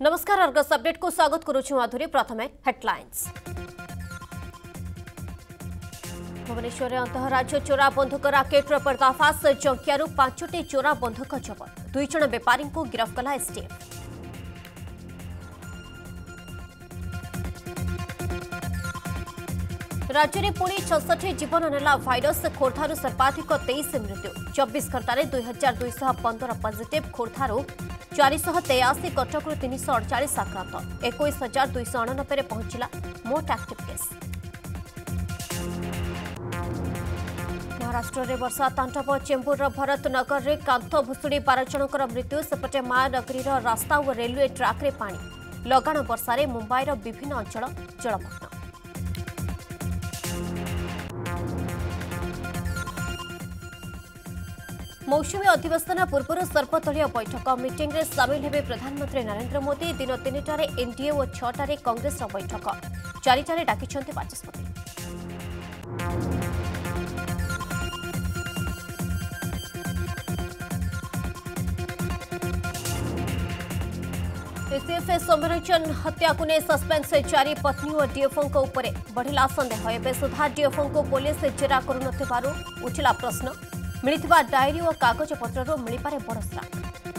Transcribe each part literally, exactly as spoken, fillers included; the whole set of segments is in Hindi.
नमस्कार अर्गस अपडेट को स्वागत करुछु माधुरी। प्रथमे हेडलाइंस। भुवनेश्वर में अंतरराज्य चोरा बंधुक राकेटर पर्दाफाश। जंकियारू पांचटी चोरा बंधुक जबत। दुई जण बेपारी को गिरफ्त कला एसटीएफ। राज्य में पुणी छठी जीवन नेला भाइरस। खोर्धारू सर्वाधिक तेईस मृत्यु। चौबीस घंटे दुई हजार दुईश पंदर पॉजिटिव। खोर्धारू चार सौ तेयासी कटकू तीन सौ अड़चाश आक्रांत। एक हजार दुईश अणानबे पहुंचला मोट एक्टिव केस। महाराष्ट्र में वर्षा तांडव। चेंबूर भरतनगर में कांथ भुशुड़ी बार जनकर मृत्यु। सेपटे मायानगरी रास्ता और रेलवे ट्राक रे पानी। लगाण वर्षा मुंबईर विभिन्न अंचल जलमग्न। मौसुमी अधिवेशन पूर्व सर्वदलीय बैठक। मीटिंग में सामिल हेबे प्रधानमंत्री नरेंद्र मोदी। दिन तीन टारे एनडीए और छटारे कांग्रेस बैठक। चारिटारे डाकिछन्ति बाचस्पति। एसीएफ सौम्यरंजन हत्या को नहीं सस्पेंस जारी। पत्नी और डीएफओ उपरे बढ़िला संदेह। एवं सुधा डीएफओ को पुलिस जेरा करुनथिबारु उठिला प्रश्न। मिलिथिबा डायरी और कागज पत्ररो मिलिपारे बड़ श्राक।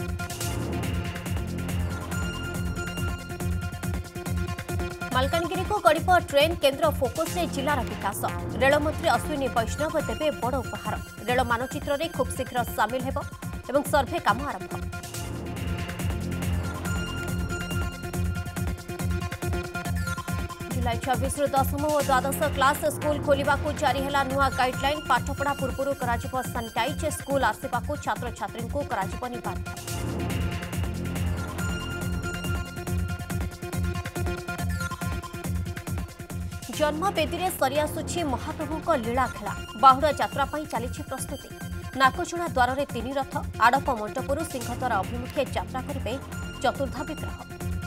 मालकानगिरी को गड़िप ट्रेन। केन्द्र फोकस रे जिलार विकास। रेलमंत्री अश्विनी वैष्णव देवे बड़ उपहार। रेल मानचित्र रे खूब शीघ्र सामिल हेब एवं सर्भे काम आरंभ। जुलाई छब्बीस दशम और द्वादश क्लास स्कूल खोलिबा को जारी है नुआ गाइडलाइन। पाठपढ़ा पूर्व कर सानिटाइज। स्कूल आसवा को छात्र छात्री को बाध्य। जन्मवेदी में सरी आसुछि महाप्रभु लीला खेला। बाहुड़ा यात्रा चली प्रस्तुति। नाकचुणा द्वार में तीन रथ। आड़प मंडपुर सिंहद्वार अभिमुखे यात्रा करेंगे चतुर्धा विग्रह।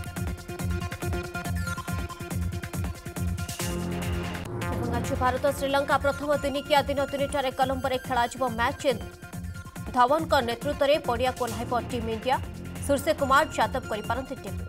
आज भारत श्रीलंका प्रथम दिनिकिया दिन तीन टारे कोलंबो में खेल मैच। धवन का नेतृत्व में पड़िया को ओह्लाइब टीम इंडिया। सूर्य कुमार यादव करिपारंती डेब्यू।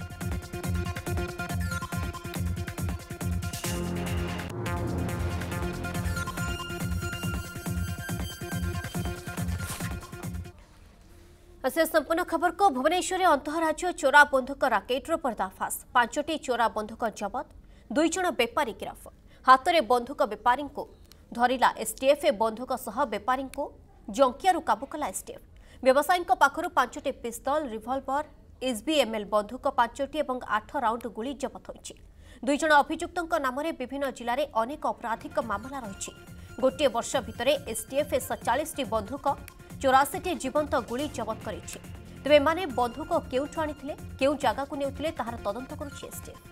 से संपूर्ण खबर को भुवनेश्वर में अंतरराज्य चोरा बंधुक राकेटर पर्दाफाश। पांचटी चोरा बंधुक जबत। दुई जण बेपारी गिरफ। हाथ में बंधुक बेपारी को धरला एसटीएफ। बंधुक सह बेपारी को जंकियारू काबू कला एसटीएफ। व्यवसायी पाखर पांचटी पिस्तल रिभल्वर एसबीएमएल बंधुक पांचटी और आठ राउंड गुली जबत होइछि। दुई जण अभियुक्तों नाम विभिन्न जिले में अनेक आपराधिक मामला रही। गोटे वर्ष भितर एसटीएफ सैंतालीस बंधुक चौरासी जीवंत गुली जबत करिछि। तेबे एमाने बंधुक केउठु आनिथिले केउ जगह को नेउथिले ताहार तदंत करुछि एसटीएफ।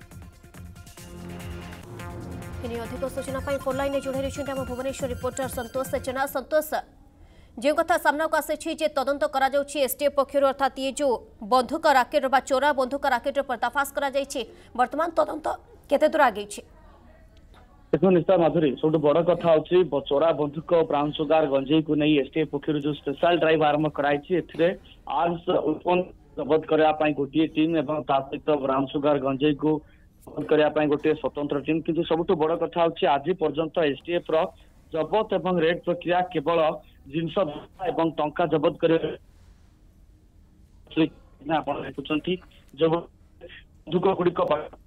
अधिक सूचना फोन लाइन जोड़ी रही आम भुवनेश्वर रिपोर्टर संतोष जेना। संतोष, जो कथा सामना को आसी तदंत करा एसटीएफ पक्षर अर्थात ये जो बंधुक राकेट बा चोरा बंधुक राकेट पर्दाफाश करा वर्तमान तदंत केते दूर आगे? देखो निश्चय माधुरी, सब बड़ कथा हूँ चोरा बंधुक ब्राउन सुगार गंजेई को नहीं एसटीएफ पक्षर जो स्पेशल ड्राइव आरंभ कराई। आर्म्स वेपन जबत करने गोटे टीम और सहित ब्राउन सुगार गंजेई को करने गोटे स्वतंत्र टीम। किंतु सबुठ बड़ कथा हूँ आज पर्यंत एसटीएफ रो जबत एवं रेड प्रक्रिया केवल जिनस एवं टंका जबत कर देखुंट जो बंधुक गुड़िक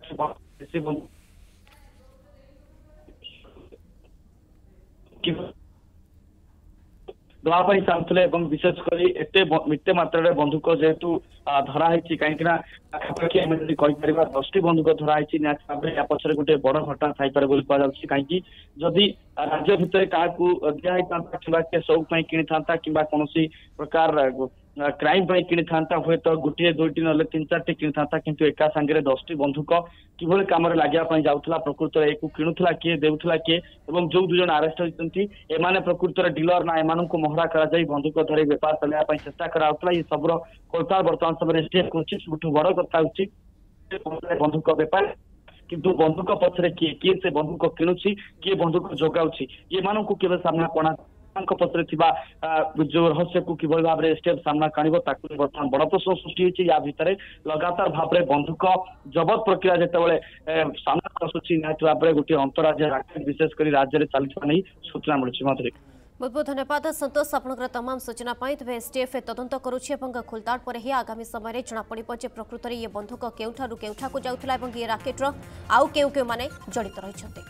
दवाई चाहूले विशेषकर एते मात्रा बंधुक जेहेतु धराई कहीं पाखापाखि आम कहीपर दस टी बंधुक धराई या पचर गोटे बड़ घटना थाईपे बोली कहीं जदि राज्य भितर क्या दिखाई कि शौक कि कि कौन प्रकार क्राइम कि हुए तो गोटे दुईटी ना तीन चार टी कि किंतु एका सांगे दस टी बंधुक किभली कम लगे जाऊला प्रकृत एक किणुला किए देउला किए और जो दुज आरेस्ट होती एमाने प्रकृत डीलर ना एम को महरा कर बंधुक धरी बेपार चलने चेष्टा कराला। ये सबूर कोलताल बर्तमान समय एसटीएफ कर सब बड़ कथा बंधुक बेपार किंतु बंधुक पछरे किए किए से बंधुक किणुची किए बंधुक जोगाउछि ये मानू केवल सामना पड़ा पत्र जो रहस्य को किभଳି भाव स्टेप सामना काणिब ताकू बर्तमान बड़ प्रश्न सृष्टि होती या भितर लगातार भाव में बंधुक जबत प्रक्रिया जितेबाला सामना आसूची निहत भाव में गोटे अंतराज्य राकेट विशेषकर राज्य में चलता नहीं सूचना मिली मधुरी। बहुत बहुत धन्यवाद संतोष आपंकर तमाम सूचना तेज एसटीएफ तदंत करुच्ची खोलताड़ पर ही आगामी समय जनापड़ प्रकृत में ये बंधुक केउठारु केउठाकु जाउथला एवं ये राकेट्र आउ केउ केउ माने जड़ित रहिछन्ते।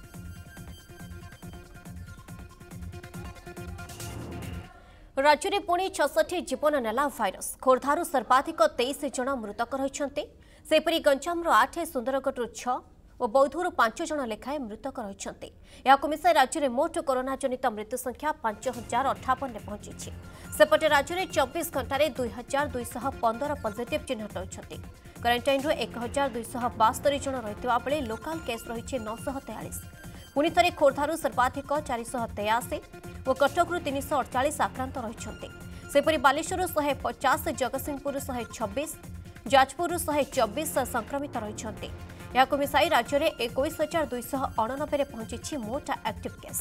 राज्य में पुणी छठी जीवन नेला भाइरस खोर्धारू सर्वाधिक तेईस जन मृतक रहिछन्ते सेपरि गंजामर आठ सुंदरगढ़ छ और बौद्धर पांच जन लेखाएं मृतक रहिछन्ते। याकु मिसाई राज्य में मोट कोरोना जनित मृत्यु संख्या पांच हजार अठावन पहुंची सेपटे राज्य में चौबीस घंटे दुई हजार दुईश पंदर पॉजिटिव चिन्हट होती क्वारंटाइन एक हजार दुईश बास्तरी जन रही बेले लोकाल केस रही नौश तेयालीस पुणी थे खोर्धारू सर्वाधिक चारिश तेयासी और कटकू तीन शह अड़चाश आक्रांत रही बालेश्वर शहे पचास जगतसिंहपुर शहे छब्बीस जाजपुर शहे चौबीस संक्रमित रही मिसाई राज्य में एक हजार दुईश अणानबे पहुंची मोट एक्टिव केस।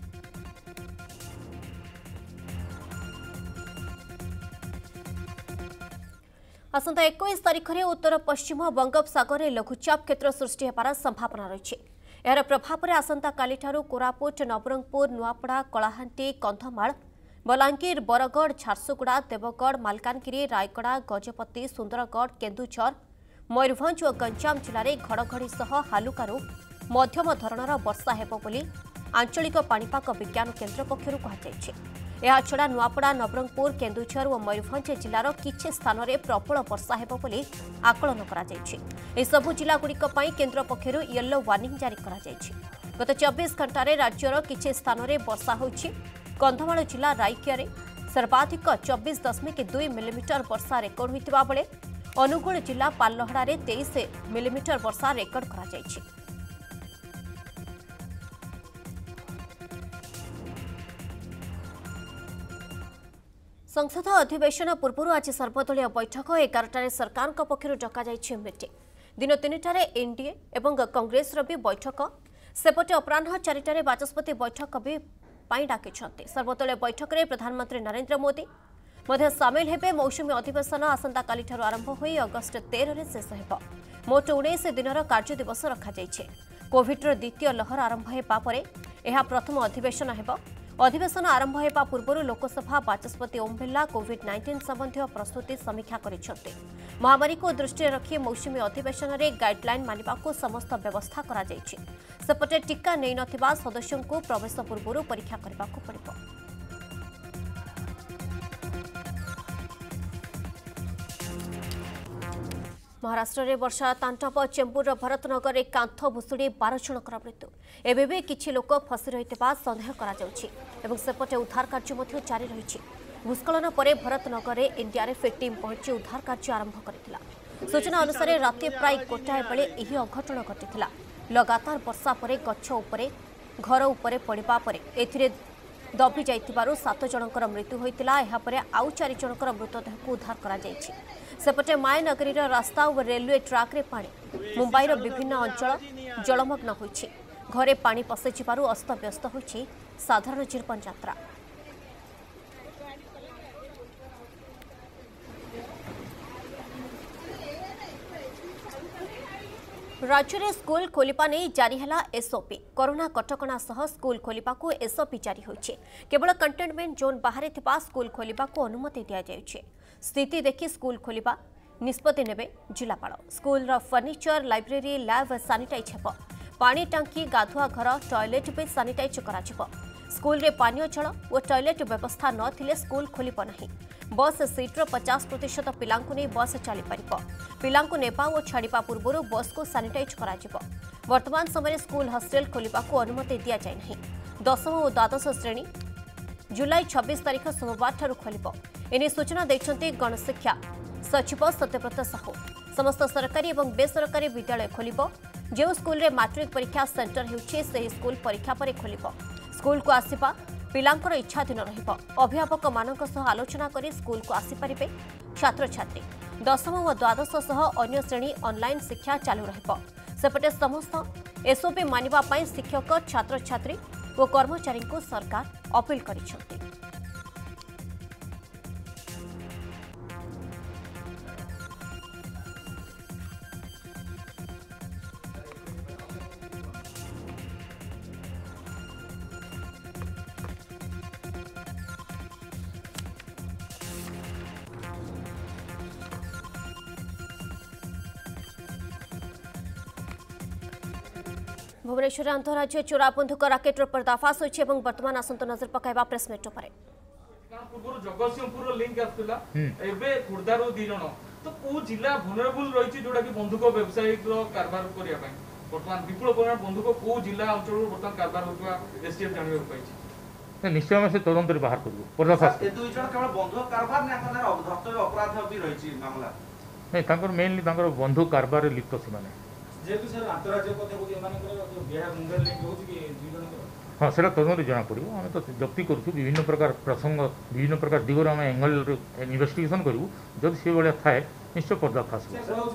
आसंता इक्कीस तारीख में उत्तर पश्चिम बंगोपसागर लघुचाप क्षेत्र सृष्टि होबार संभावना रही यार प्रभाव में आसंता काली कोरापुट नवरंगपुर नुआपड़ा कलाहांटी कंधमाल बलांगीर बरगढ़ झारसुगुड़ा देवगढ़ मालकानगिरी रायगड़ा गजपति सुंदरगढ़ केन्दुझर मयूरभंज और गंजाम जिले में घड़घड़ी सह हालुकारू मध्यम धरणर वर्षा हेबो बोली आंचलिक पाणीपाग विज्ञान केन्द्र पक्षरु कहुଯାଇଛି। यह छड़ा नुआपड़ा नवरंगपुर केन्दुझर और मयूरभंज जिलार किछि स्थान में प्रबल वर्षा हेबो बोली आकलन कराଯାଇଛି। एह सबु जिलागुड़िक पई केन्द्र पक्षरु येलो वार्निंग जारी कराଯାଇଛି। गत चौबीस घंटे राज्यर किछि स्थान में वर्षा होछि। कंधमाल जिला राइकिया सर्वाधिक चौबीस दशमिक दुई मिलीमीटर वर्षा रेकर्ड होइतिबा बेले अनुगुल जिला पालहड़ा तेईस मिलीमीटर वर्षा रेकर्ड कराଯାଇଛି। संसद अधिवेशन पूर्व आज सर्वदलीय बैठक एगारटार सरकार पक्षर डकाई मीटिंग दिन तीन टारे एनडीए और कांग्रेस भी बैठक सेपटे अपराह चारिटारे बाचस्पति बैठक भी डाक सर्वदलीय बैठक में प्रधानमंत्री नरेंद्र मोदी मध्य सामिल हेबे। मौसुमी अधिवेशन आसंता काली ठारू आरंभ होई अगस्ट तेरह रे शेष हेबो। मोट उन्नीस दिनर कार्य दिवस रखा जाइछे। कोविडर द्वितीय लहर आरंभ हेबा परे एहा प्रथम अधिवेशन हेबो। अधिवेशन आरंभ हेबा पूर्व लोकसभा बाचस्पति ओम बिर्ला कोविड नाइंटीन संबंधी प्रस्तुति समीक्षा करिसेंते। महामारी को दृष्टि रखी मौसुमी अधिवेशन में गाइडलाइन मानिबाकू समस्त व्यवस्था करा जाइछे। सेपटे टीका नै नथिबा सदस्यों को प्रवेश पूर्व परीक्षा करबाकू पड़िबो। महाराष्ट्र में वर्षा तांडव चेंबूर भरतनगर में कांथ भुशुड़ी बार जनकर मृत्यु एवं भी किछि लोक फसी रही सन्देह कर सेपटे उद्धार कार्य जारी रही। भूस्खलन पर भरतनगर में एनडीआरएफ टीम पहुंची उद्धार कार्य आरंभ कर सूचना अनुसार राति प्राय गोटाए बेले यह अघटन घटी। लगातार वर्षा पर गछ उपरे घर उपरे पड़वा पर एथिरे दबी जाइतिबारु सात जनकर मृत्यु होइतिला। एहा परे आउ चारि जनकर मृतदेह को उद्धार करा जाइछि। सेपटे मायनगरी रास्ता और रेलवे ट्राक रे पानी मुंबईर विभिन्न अंचल जलमग्न होइछि। घरे पानी पशिजिबारु अस्तव्यस्त होइछि साधारण जीवन यात्रा। राज्य में स्कूल खोलिबा नहीं जारी है एसओपी। कोरोना कटकणा सह स्कूल खोलिबा को एसओपी जारी होइछे। केवल कंटेनमेंट जोन बाहर थिबा स्कूल खोलिबा को अनुमति दिया जाइछे। स्थिति देखि स्कूल खोलिबा निष्पत्ति नेबे जिलापाल। स्कूल रो फर्निचर लाइब्रेरी लैब सानिटाइज हेबो। पानी टांकी गाधुआ घर टॉयलेट भी सानिटाइज कराजिबो। स्कूल रे पानीय जल और टॉयलेट व्यवस्था न थिले स्कूल खोलिबो नहीं। बस सीट्र पचास प्रतिशत पिलांकु नहीं बस चली पारिबो। पिलांकु नेबा और छाड़िबा पूर्व बस को सानिटाइज कराजिबो। वर्तमान समय स्कूल हॉस्टेल खोलिबाकू अनुमति दिया जाय नहीं। दशम और द्वादश श्रेणी जुलाई छब्बीस तारीख सोमवार ठारू खोलिबो। एने सूचना दैछन्ते गणशिक्षा सचिव सत्यव्रत साहू। समस्त सरकारी और बेसरकारी विद्यालय खोलिबो। जो स्कूल रे मैट्रिक परीक्षा सेंटर हेउछे से स्कूल परीक्षा पर खोलिबो। स्कूल को आसिबा पिलांकर इच्छाधीन रहिबो। अभिभावक मानक सह आलोचना करी स्कूल को आसी परिबे छात्र छात्री। दशम और द्वादश सह अन्य श्रेणी ऑनलाइन शिक्षा चालू रहिबो। सेपटे समस्त एसओपी मानिबा पई शिक्षक छात्र छात्री और कर्मचारी को सरकार अपील करिसेंति। भुवनेश्वर अंतरराज्य चोरा बंधुक राकेटर पर्दाफाश होइछि एवं वर्तमान आसंत नजर पकाइबा प्रेसमिट पर पूर्व जगतसिंहपुर लिंक आसला एबे खुर्दारो दी जण तो को जिला vulnerable रहिछि जोडा कि बंधुक व्यवसायिक कारबार करिया पय वर्तमान विपुल परिमाण बंधुक को जिला अंचल वर्तमान कारबार होतवा एसटीएफ जानियो पाइछि निश्चय में से तदंत रे बाहर करबो पर्दाफाश ए दुई जण केवल बंधुक कारबार ने अपना धर्तव्य अपराध भी रहिछि मामला नहीं तांकर मेनली तांकर बंधुक कारबार रे लिप्त से माने जेतु सर अंतरराज्य को देखो एमानकर जो बिहार मुंबई लिंक होछि कि दुई जण हाँ से तदंत जना पड़ो आम तो जप्ति करूँ विभिन्न प्रकार प्रसंग विभिन्न प्रकार दिगर आम एंगल इन्वेस्टिगेशन करूँ जब से भाया थाए निश्चय पर्दाफाश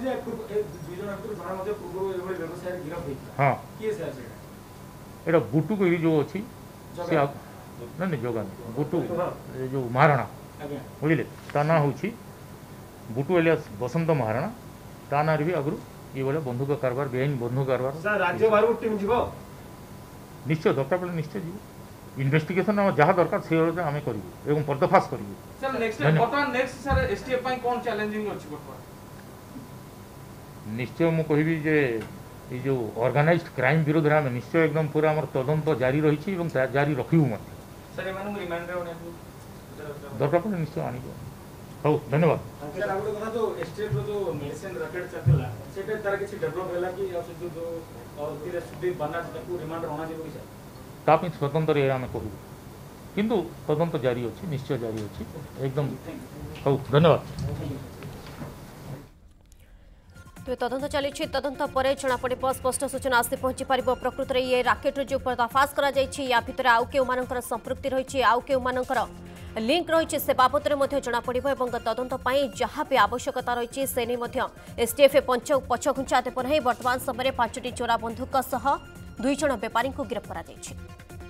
हाँ एटा बुटू को जो अच्छी नहीं नहीं जगह बुटू जो महाराणा बुझे ता ना हूँ बुटू एलियास बसंत महाराणा ता ना भी आगु ये भाया बंधुक कारबार बेआईन बंधुक कारबार राज्य बाहर टीम जीव निश्चय दरकार पड़े निश्चय जीव इन्वेस्टिगेशन जहाँ दरकार से आम करूँ एवं पर्दाफाश करूँ सर नेक्स्ट वर्तमान नेक्स्ट सर एसटीएफ पई कोन चैलेंजिंग अछि वर्तमान निश्चय मु कहबी जे ये जो ऑर्गेनाइज्ड क्राइम विरोध में निश्चय एकदम पूरा हमर तदंत जारी रही एवं जारी रखिबु मत सर एमानु रिमांड रे दरकार पड़े निश्चय आनी हो धन्यवाद सर आगो कथा जो एसटीएफ जो मेडिसिन रॉकेट चला सेटे तार किछि डेवलप होला कि जो जो और फिर सुदीप बना को रिमांड रहना जेबो सर तापि स्वतंत्र ये आम कहू किंतु तदंत जारी अच्छी निश्चय जारी अच्छी एकदम हो धन्यवाद तो तदंत चली तदंत पर जनापड़ स्पष्ट सूचना आसी पहुंची पार प्रकृत में ये राकेट जो पर्दाफाश या भितर आउ के संपृक्ति रही आउ के लिंक रही से बाबद में जनापड़ और तदंत जहाँ भी आवश्यकता रही से नहीं एसटीएफ पंच पछघुंचा देव नहीं वर्तमान समय पांचटी चोरा बंधुक सह दुई जण बेपारी को गिरफ्त कर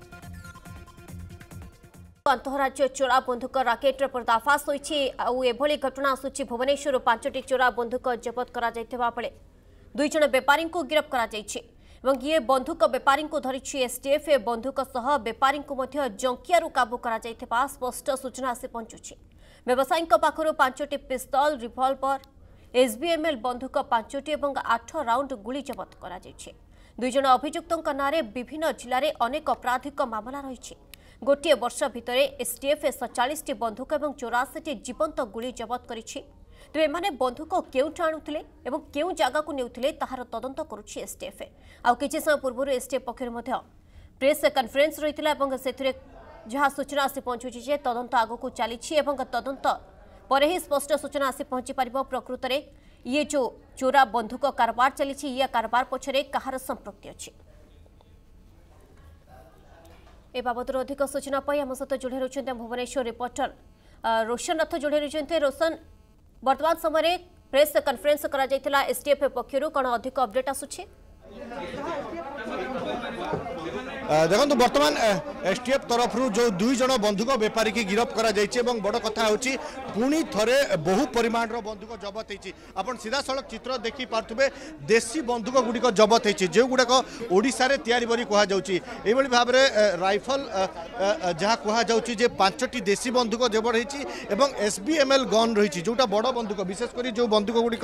अंतरराज्य चोरा बंधुक राकेट पर्दाफाश होभली घटना आसूची भुवनेश्वर पांचटी चोरा बंधुक जबत करा बेले दुई जण बेपारी को गिरफ्त कर ये बंधुक बेपारी को धरी एसटीएफ बंधुक सह बेपारी को जंकियारू काबू करा स्पष्ट सूचना आसी पहुंचुछि व्यवसायी पाखर पांचटी पिस्तल रिभल्वर एसबीएमएल बंधुक पांचटी और आठ राउंड गुली जबत करा दुई जण अभियुक्तों नाँ विभिन्न जिले में अनेक आपराधिक मामला रही गोटे वर्ष भितर एसटीएफ सैंतालीस टी बंधुक और चौरासी टी जीवंत गुली जबत करिछि तेज एमाने बंधुक केउठु आणुथिले एवं केउ जगह को नेउथिले ताहार तदंत करुछि एसटीएफ आउ किछि समय पूर्व एसटीएफ पक्षर मध्य प्रेस कॉन्फ्रेंस रहितला एवं सेथिरे जहाँ सूचना आसी पहुंचुछि जे तदंत आगकू चलीछि एवं तदंत पर ही स्पष्ट सूचना आसी पहुंची पारिबो प्रकृत में ये जो चोरा बंधुक कारबार चली ये कारबार पछरे कहार संपृक्ति अछि ए बाबद अधिक सूचना पाई आम सहित जोड़ी रही भुवनेश्वर रिपोर्टर रोशन रथ जोड़ी रही रोशन वर्तमान समय प्रेस कॉन्फ्रेंस करा एसटीएफ पक्षर कौन अधिक अपडेट आसुछि देखो बर्तमान एसटीएफ तरफ जो दुई जन बंधुक बेपारी की गिरफ्त करा बड़ कथा होची पुणी थरे बहु परिमाण बंधुक जबत होती आपन सीधा सड़क चित्र देखी पार्थे देशी बंधुक गुड़िक जबत होती जो गुड़ाक ओडिशा रे तैयारी बरी कहा जाउची एभली भाव में राइफल जहाँ कहुचे पांचटी देशी बंधुक जबत होती एवं एसबीएमएल गन रही जोटा बड़ बंधुक विशेषकर जो बंधुक गुड़िक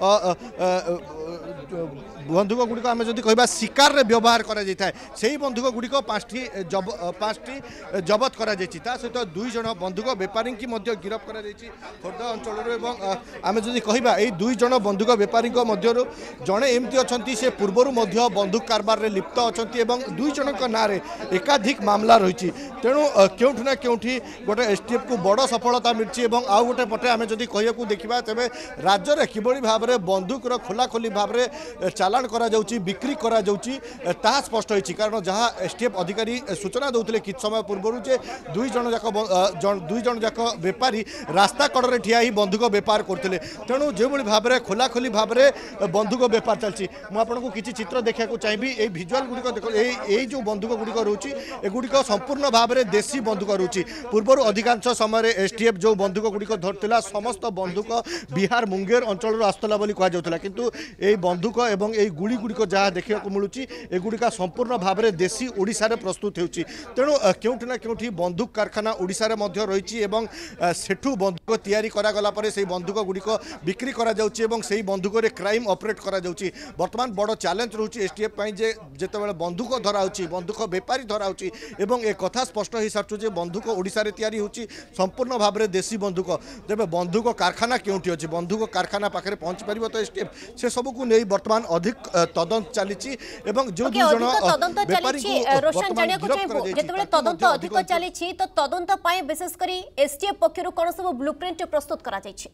बंधुक गुड़िक आम जब कह शिकार रे व्यवहार करा से बंधुक गुड़िक पाँचटी जब पाँचटी जबत करा सहित दुई जन बंधुक बेपारी की गिरफ्त करा खोर्धा अंचल आम जब कह दुई जन बंधुक बेपारी जड़े एमती अच्छा से पूर्वर बंधुक कारबार में लिप्त अच्छा दुई जन ना एकाधिक मामला रही तेणु क्योंठु ना क्योंठी गोटे एसटीएफ को बड़ सफलता मिली आउ गोटे पटे आम जब कह देखा तेज राज्य में किभली भाव में बंधुकर खोलाखोली भाव में चालाण करा जाउची बिक्री करा जाउची ताहा स्पष्ट होइछि कारण जहाँ एसटीएफ अधिकारी सूचना देते कि समय पूर्व जे दुई जन जाक दुई जन जाक बेपारी रास्ता कड़े ठिया ही बंधुक बेपार करते तेणु जो भाव में खोलाखोली भाव में बंधुक बेपार चलती मुझे किसी चित्र देखा चाहिए ये भिजुआल गुड़िक यही जो बंधुक गुड़िक रोचे एगुड़िक संपूर्ण भाव में देशी बंधुक रोचे पूर्वर अधिकांश समय एसटीएफ जो बंधुक गुड़िक धरता समस्त बंधुक बिहार मुंगेर अंचल आसला कहला किंतु ये बंधुक एवं ये गुड़ी गुड़िक जहाँ देखा मिलूँ एगुड़िक संपूर्ण भाव में देशी ओडिशा प्रस्तुत होती तेणु क्योंठि ना क्योंठि बंधुक कारखाना ओडिशा रही सेठू बंधुक तैयारी करागला से बंधुक गुड़िक बिक्री से बंधुक क्राइम ऑपरेट करा बर्तमान बड़ चैलेंज रोचे एसटीएफ जे जिते बंधुक धरा बंधुक बेपारी धरा एवं एक कथा स्पष्ट हो सारे बंधुक ओडिशा रे तैयारी होची संपूर्ण भाव में देशी बंधुक तेज बंधुक कारखाना क्योंठि अच्छी बंधुक कारखाना पाखे पहुँच पार तो एसटीएफ से सबको नहीं बर्तमान अधिक तदंत चली जो दुई जन बेपारी रोशन जानिया को चाहिबो जेतेबेले तदंत अधिक चली तो तदंत पाए विशेष करी एसटीएफ पक्षरु कोन सब ब्लूप्रिंट प्रस्तुत करा जायछि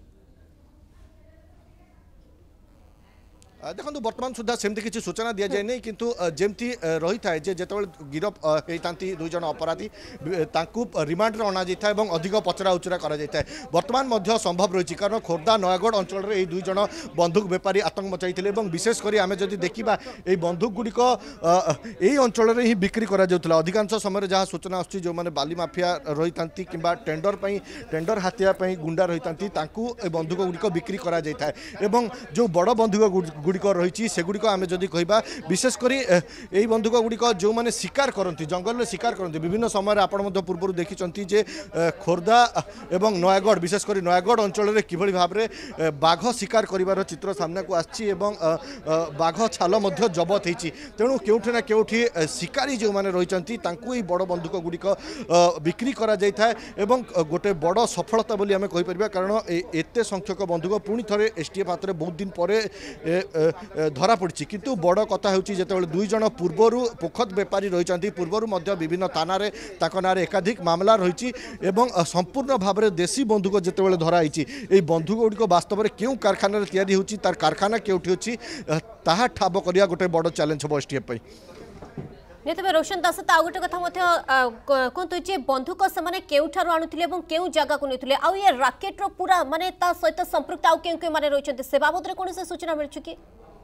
देखो बर्तमान सुधा सेमती किसी सूचना दि जाए नहीं किंतु जेमती रही था जो गिरफ होता दुई जन अपराधी रिमांड अणा जाए और अधिक पचरा उचरा कर बर्तमान संभव रही कारण खोर्धा नयागढ़ अंचल में दुई जन बंधुक बेपारी आतंक मचाई विशेषकर आम जब देखा ये बंधुक गुड़िक यही अंचल में ही बिक्री करा अधिकांश समय जहाँ सूचना आसूँ जो मैंने बाली माफिया रही था कि टेंडर टेंडर हाथिया गुंडा रही था बंधुक गुड़िक बिक्री करा जो बड़ बंधुक गुड़िक रही सेगुड़िक आम जदि कहवा विशेषकर यही बंधुक गुड़िक जो मैंने शिकार करती जंगल में शिकार करती विभिन्न समय आप पूर्व देखी जे खोर्धा एवं नयागढ़ विशेषकर नयागढ़ अंचल में किभली भाव में बाघ शिकार कर चित्र सामना को आसी बाघ छाल जबत होती तेणु क्योंठि ना क्योंठि शिकारी जो मैंने रही बड़ बंधुक गुड़िक बिक्री करा गोटे बड़ सफलता बोली आम कहीपर कारण एत संख्यक बंधुक पुणी थे एसटीएफ हाथ में बहुत दिन पर धरा पड़ी किंतु बड़ कथा होते दुई जन पूर्वर पोखत बेपारी रही पूर्वर विभिन्न थाना ना एकाधिक मामला रही संपूर्ण भाव में देशी बंधुक जिते धराई बंधुक गुड़िक वास्तव में क्यों कारखाना तैयारी होची तार कारखाना क्योंठि अच्छी ताहा ठाब करिया गोटे बड़ चैलेंज हम एसटीएफ नहीं तेज रोशन दास तो गोटे कथा कहतु जे बंधुक से केउठार आणुले केउ जगह को नहीं आउ ये राकेट्र पूरा माने ता सहित संपृक्त आउ केउ केउ माने रहिछन्ते से बाबद रे कोन से सूचना मिलछु कि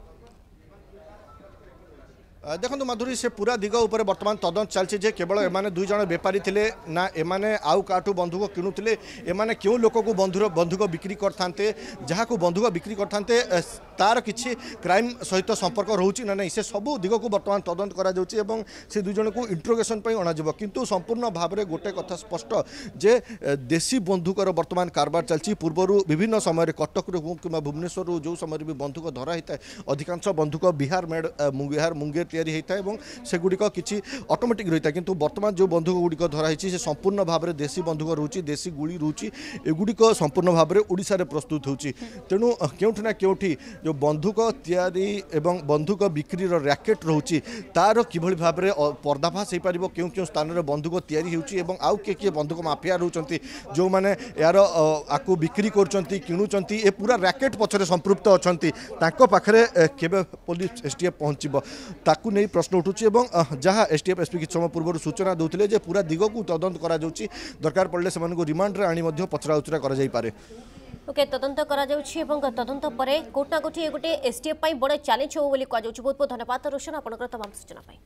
देखो माधुरी से पूरा दिग उपर बर्तमान तदंत चलती केवल एमाने दुई जन बेपारी थिले ना एमाने आउ काठू बंधुक किणुले एमाने क्यों लोक को बंधुर बंधुक बिक्री करते जहाँ को बंधुक बिक्री करते तार किसी क्राइम सहित संपर्क रोचे ना नहीं से सबू दिग को बर्तमान तदंत करा से दुई जन को इंट्रोगेशन अणाଯିव किंतु संपूर्ण भाव में गोटे कथा स्पष्ट जे देशी बंधुकर बर्तमान कारबार चलती पूर्वर विभिन्न समय कटक कि भुवनेश्वर जो समय भी बंधुक धरा होता है अधिकांश बंधुक बिहार मेड बिहार मुंगेर तैयारी होता है सेगुड़िक किसी ऑटोमेटिक रही है किंतु बर्तमान जो बंधुक गुड़िक धराई से संपूर्ण भाव में देशी बंधुक रोचे देशी गुड़ी रोचे एगुड़िक संपूर्ण भाव में ओडिशा रे प्रस्तुत होची तेणु क्योंठि ना क्योंठि जो बंधुक तैयारी एवं बंधुक बिक्री रैकेट रोचे तार किभली भाव में पर्दाफाश हो पार क्यों क्यों स्थान में बंधुक तैयारी होची आउ किए किए बंधुक माफिया रोचंती जो मैंने यार आकु बिक्री करचंती किणुचंती ए पूरा रैकेट पछरे संपृक्त अछंती ताको पाखरे केबे पुलिस एसटीएफ पहुंचबो ताकू नहीं प्रश्न उठुची एवं जहाँ एसटीएफ एसपी किसी समय पूर्व सूचना देते जे पूरा दिग को तदंत करा जाउची दरकार पड़े से रिमांड रे आनी मध्य पचरा उचरा करा जाई पारे ओके तदंत करा जाउची एवं तदंत परे कोटना कोठी गोटे एसटीएफ पई बड़ चैलेंज हो बोली कह जाउची बहुत बहुत धन्यवाद रोशन आपनकर तमाम सूचना पई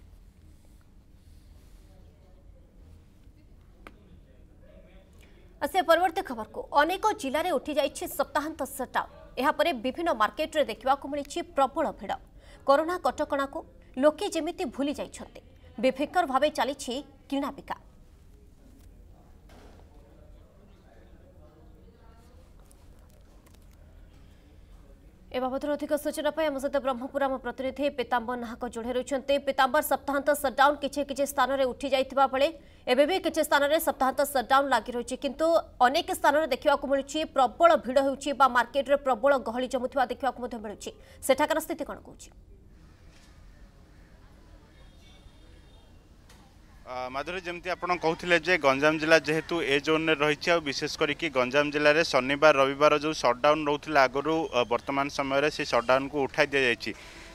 असे परवर्ती खबर को अनेक जिले में उठी जाइछि सप्ताहांत सटडाउन एहा परे विभिन्न मार्केट रे देखिबा को मिलिछि प्रबल भिड़ कोरोना कटकणा को लोके जेमिति भूली जाइछन्ते बेफिकर भावे चलीछि किणा बिका ए बाबद अधिक सूचना पाई आम सहित ब्रह्मपुर आम प्रतिनिधि पीताम्बर नाहक जोड़े रही पीताम्बर सप्ताहांत सटडाउन किछि किछि स्थान में उठी जाइथिबा बेले एबे भी किछि स्थान में सप्ताहांत सटडाउन लागि रही किंतु अनेक स्थान में देखा मिलुछि प्रबल भिड़ होउछि बा मार्केट रे प्रबल गहली जमुथिबा देखा मिलुछि सेठाकार स्थिति कोन कहूछि माधुरी जमती आप कहते जे गंजाम जिला जेहेतु ए जोन रही विशेष करके गंजाम जिले में शनिवार रविवार जो सटडाउन रोला आगु वर्तमान समय से सटडाउन को उठाई दि जाइए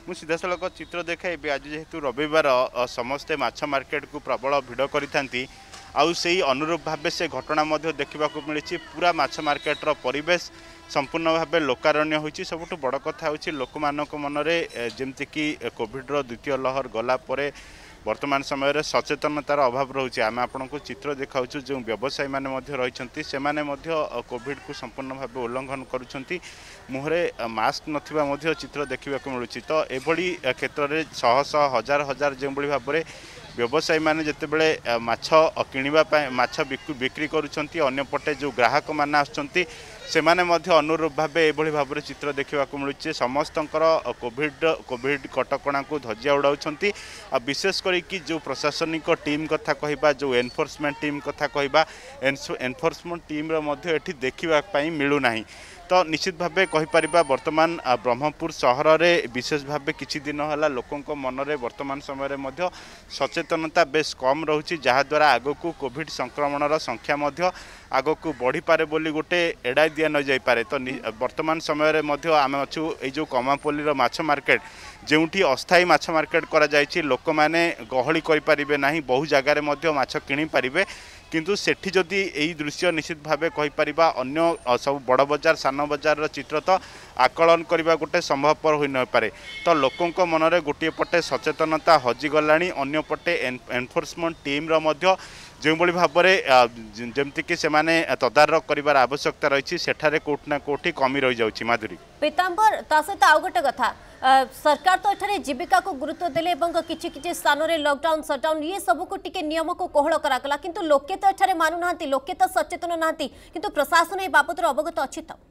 मु सीधा सड़क चित्र देखाइबी आज जेहेतु रविवार समस्ते माछ मार्केट को प्रबल भिड़ करिथांती आउ से अनुरूप भाव से घटना देखा मिली पूरा माछ मार्केटर परिवेश संपूर्ण भाव लोकारण्य होती सबुठ बड़ कथा होची लोक मानक मनरे जेमती कि कोविड रो द्वितीय लहर गला परे वर्तमान समय रे सचेतनतार अभाव रोचे आम आपण को चित्र देखाऊँ जो व्यवसायी मैंने रही से कोविड को संपूर्ण भाव उल्लंघन करुँच मुहरे मास्क नथिबा चित्र देखा मिलूँ तो एभली क्षेत्र में शह शह हजार हजार जो भाव में व्यवसायी मैंने जितेबले माछ किणवा माछ बिक्री करुँच अंपटे जो ग्राहक मैंने आसुँच से माने मध्य अनुरूप भाव एभली भाव में चित्र देखा मिलूँ समस्त कोविड कोविड कटकणा को धज्जिया उड़ाउछंती विशेषकर कि जो प्रशासनिक टीम कथा कहबा जो एनफोर्समेंट टीम कथा कहबा एनफोर्समेंट टीम रो एठी देखा मिलू नाही तो निश्चित भाव कहीपर वर्तमान ब्रह्मपुर सहर में विशेष भाव किछि दिन है लोकों मनरे वर्तमान समय में सचेतनता बेस कम रोची जहाद्वारा आग को कोविड संक्रमणर संख्या आग को बढ़ी पारे बोली गोटे एड़ाई दिया न जाई पारे तो वर्तमान समय में आम अच्छु ये कमापल्ली माछ मार्केट जोठी अस्थायी माछ मार्केट करा जायछि लोक माने गहली करि परिबे नाही बहु जगार मध्ये माछ किनि पारिबे किंतु सेठी जदि यही दृश्य निश्चित भाव कहीपर अन्य सब बड़ बजार सान बजार चित्र तो आकलन करने गोटे संभवपर हो न पारे तो लोकों मनरे गोटे पटे सचेतनता हजिगला अन्य पटे एनफोर्समेंट टीम रो जो भाव में जमती से तदारख कर आवश्यकता रही सेठारे कोठ ना कोठी कमी रही जाउछि माधुरी पीतांबर ता सहित आउ गोटे कथा सरकार तो एठारे जीविका को गुरुत्व देले किछि किछि स्थान रे लॉकडाउन शटडाउन ये सब को टिके नियम को कोहल करागला किंतु लोके तो एठारे मानु नांती लोके तो सचेतन नांती किंतु प्रशासन ए बाबत अवगत अछि त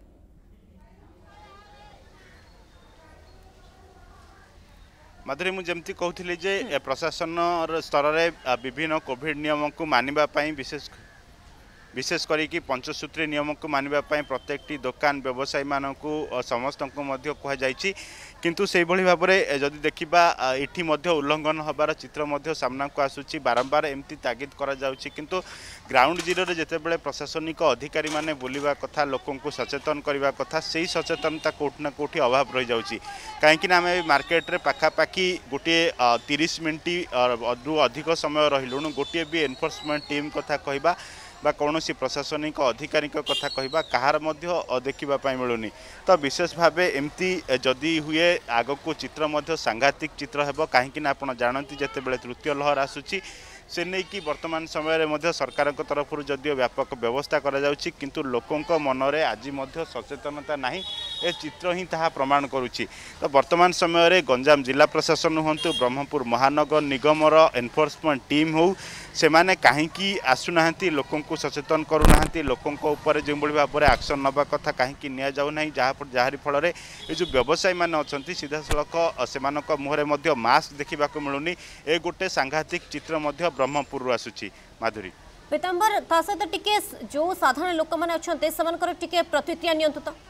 माधुरी मुझे जमती कहूली जे प्रशासन स्तर में विभिन्न कोविड नियम को मानिबा पई विशेष विशेष करी पंचसूत्री नियम को मानिबा पई प्रत्येकटी दुकान व्यवसायी मानू समस्त कहुई किंतु से भाई भाव में जदि देखा ये उल्लंघन हबार चित्र सामना को आसूची बारंबार एमती तागिद करा जाउची किंतु ग्राउंड जीरो रे जेतेबेले प्रशासनिक अधिकारी माने बुलिबा कथा लोकों को सचेतन करबा कथा से सचेतनता कोठ ना कोठी अभाव रही जाउची कहीं आम मार्केट रे पाखापाखी गोटे तीस मिनिट रु अधिक समय रहिलुणु गोटे भी एनफोर्समेंट टीम कथा कहबा बा कौनसी प्रशासनिक अधिकारी कथा कहबा कहार मध्य देखा मिलूनी तो विशेष भाव एमती जदि हुए आग को चित्र मध्य सांघातिक चित्र हेबो कहीं आपन जानती जेतेबेले तृतीय लहर आसुची से नहीं कि वर्तमान समय में सरकार तरफ जदिव व्यापक व्यवस्था करा जाउची किंतु लोकों मनरे आज सचेतनता नहीं ए चित्र ही ताहा प्रमाण करुची तो वर्तमान समय में गंजाम जिला प्रशासन हूँ ब्रह्मपुर महानगर निगमर एनफोर्समेंट टीम हो से माने कहीं आसुना लोकों को सचेतन करूना लोकों उपर जो भाव में एक्शन नवा कथा कहीं नि जाऊना जहारी फल ये जो व्यवसायी मैंने अच्छा सीधा सड़क से मुहरे मास्क देखा मिलूनी ए गोटे सांघातिक चित्र ब्रह्मपुर आसूची माधुरी पीतांबर ता सहित टिके जो साधारण लोक मैंने अच्छे से टिके प्रतिक्रिया नियंतु तो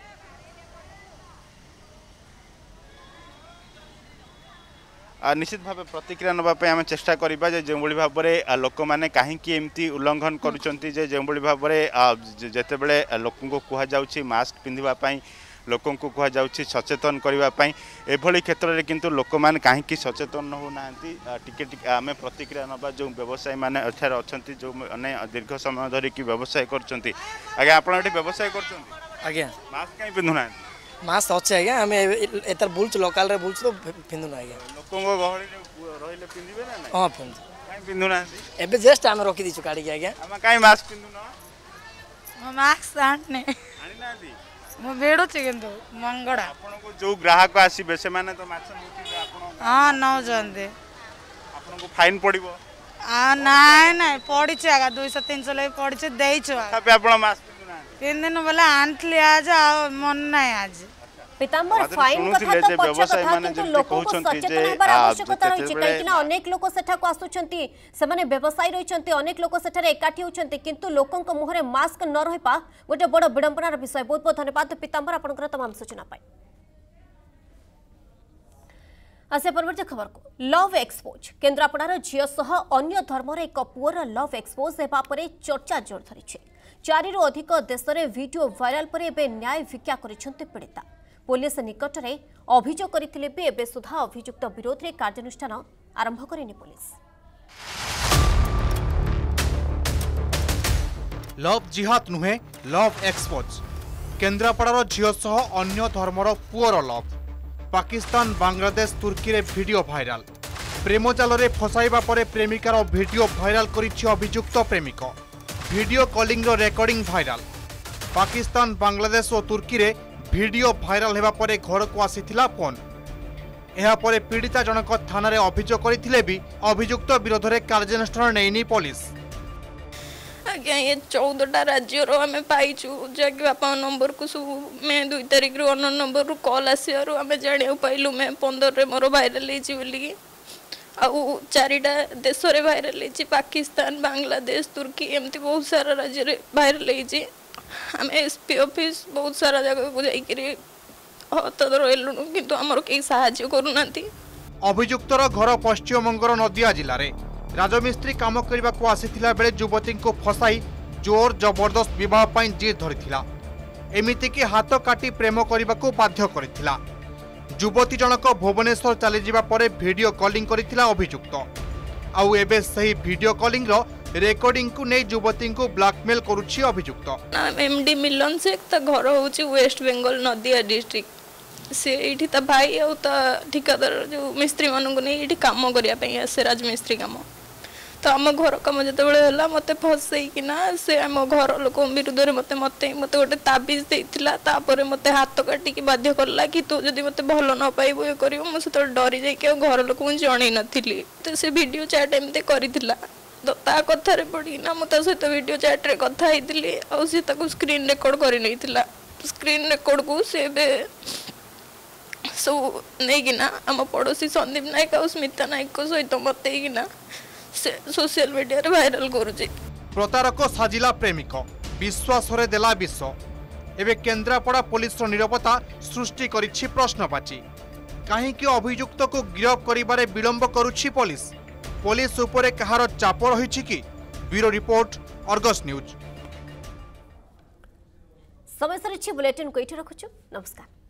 निश्चित भाव प्रतिक्रिया नापी आम चेष्टा करवा जो भाव में लोक मैंने कहीं एमती उल्लंघन करुँच जो भाव में जितेबले लोक कहुच्छी मास्क पिंधापी लोकों को कहुच्छी सचेतन करने एभली क्षेत्र में किंतु लोक मैंने कहीं सचेतन होना टिके आम प्रतिक्रिया नवा जो व्यवसायी मैंने एठार अच्छा जो मैंने दीर्घ समय धरिकी व्यवसाय कर आप व्यवसाय कर मास्क कहीं पिंधुना मास्क अच्छे आज्ञा आम एतर बुलचु लोकाल रे बुलचु तो पिंधुना आज्ञा लोकों गहली रहिले पिंधिबे ना नहीं हां पिंधु काई पिंधुना एबे जस्ट आम रखी दिछु काडी के आज्ञा हम काई मास्क पिंधुना म मास्क आंटने आनी ना दी म बेडो छ किंतु मंगड़ा आपन को जो ग्राहक आसीबे से माने तो माछ नउतिबे आपन हां नौ जंदे आपन को फाइन पड़िबो आ नाय नाय पड़ी छ आगा दो सौ तीन सौ ले पड़ी छ देई छ तबे आपन मास्क पिंधुना तीन दिन बोला आंटले आज आ मन नाय आज पीतांबर फाइन कथा तो पछ कथा किंतु लोकों को सचेतन हेबार आवश्यकता रही कहीं अनेक लोक सेठा को आसुछंती से माने व्यवसायी रहिछंती अनेक लोक सेठारे एकाठी होछंती किंतु लोकों को मुहरे मास्क न रहिपा गोटे बड़ विडंबनार विषय बहुत बहुत धन्यवाद पीतांबर आपनकर तमाम सूचना पाई आसे परवर्ती खबर को लव एक्सपोज केन्द्रापड़ार झील सह अन्य धर्मर एक पुअर लव एक्सपोज हेबा परे चर्चा जोर धरी चारि रु अधिक देश में वीडियो वायरल पर एबे न्याय भिक्षा करिसेंती पीड़िता पुलिस निकट में अभियोग करथिले भी एबे सुधा अभियुक्त विरोध में कार्यानुष्ठान आरंभ करेनि पुलिस। लव जिहाद नुहे लव एक्सपोज केन्द्रापड़ार झील सह अन्य धर्मर पुअर लव पाकिस्तान बांग्लादेश तुर्की रे वीडियो भाइराल प्रेम जाल रे फसाइबा परे प्रेमिकार वीडियो भाइराल करिछि अभियुक्त प्रेमिक वीडियो कॉलिंग रो रेकॉर्डिंग भाइराल पाकिस्तान बांग्लादेश और तुर्की रे वीडियो भाइराल हेबा परे घर को आसीथिला फोन एहा परे पीड़िता जनक थाना रे अभियोग करथिले भी अभियुक्त विरोध रे कार्यानुष्ठान नेइनी पुलिस। आज्ञा ये चौदहटा राज्य आम पाइचु जहाँकि बापा नंबर को सब मे दुई तारिख रु अन्न नंबर रु कॉल आसवर आम जाना पाइलु मे पंदर मोर भाइराल होगी आउ चारिटा देश रे भाइराल होती पाकिस्तान बांग्लादेश तुर्की एमती बहुत सारा राज्य रे भाइराल होती आम एसपी ऑफिस बहुत सारा जगह को जाइए हत रही किंतु आमर कहीं साहाय्य करूना। अभियुक्तर घर पश्चिमबंगर नदिया जिले में राजमिस्त्री काम करने को आसीथिला बेले युवती को फसाई जोर जबरदस्त विवाह पाई जिद धरिथिला एमिति कि हाथ काटी प्रेम करने को बाध्य करथिला। युवती जनक भुवनेश्वर चली जिबा परे वीडियो कॉलिंग करथिला अभियुक्त आउ एबे सही वीडियो कॉलिंग रो रेकॉर्डिंग को नै युवती को ब्लैकमेल करूछि अभियुक्त। एमडी मिलन से त घर होछि वेस्ट बेंगल नदिया डिस्ट्रिक्ट से एठी त भाई आउ त ठिकादार जो मिस्त्री मानन को नै एठी काम करिया पई आसे राजमिस्त्री काम तो आम घर कम जो मत फसैकिना से आम घर लोक विरुद्ध में मत मत मत गोटे ताबिज देता मत हाथ काटिकी बाध्य करला कि तू जदि मत भल न पाइबु ये कर मुझे डरी जाइए घर लोक जन नी तो से वीडियो चैट एमती करथिला तो ता कथार पड़ना मुझे सहित वीडियो चैट रे कथा होती सी स्क्रीन रेकर्ड कर स्क्रीन रेकर्ड को से सब नहीं आम पड़ोसी संदीप नायक और स्मिता नायक सहित मत सोशल मीडिया रे वायरल करूची। प्रतारक साजिला प्रेमिक विश्वास रे देला विष एबे केन्द्रापड़ा पुलिस निरपता सृष्टि करिछि प्रश्नवाची कहीं अभियुक्त को गिरफ करिबारे विलंब करुछि पुलिस पुलिस उपरे कहार चाप रहिछि कि ब्यूरो रिपोर्ट अर्गस न्यूज। समय सरिछि बुलेटिन को इठ रखुछु नमस्कार।